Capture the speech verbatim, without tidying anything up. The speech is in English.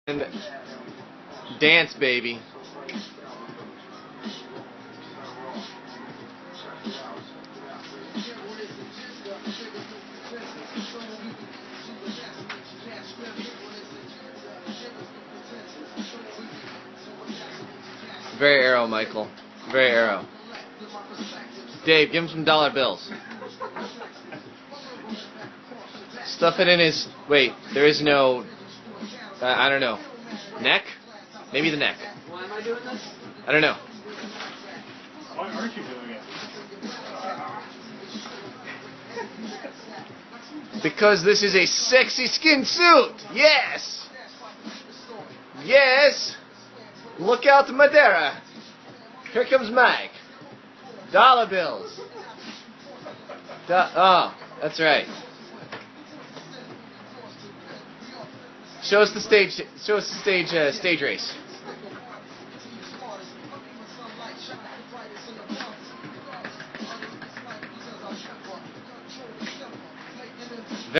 And dance, baby. Very aero, Michael. Very aero. Dave, give him some dollar bills. Stuff it in his... Wait, there is no... Uh, I don't know. Neck? Maybe the neck. Why am I doing this? I don't know. Why aren't you doing it? Because this is a sexy skin suit! Yes! Yes! Look out, Madeira! Here comes Mike. Dollar bills. Do oh, that's right. Show us the stage. Show us the stage. Uh, stage race.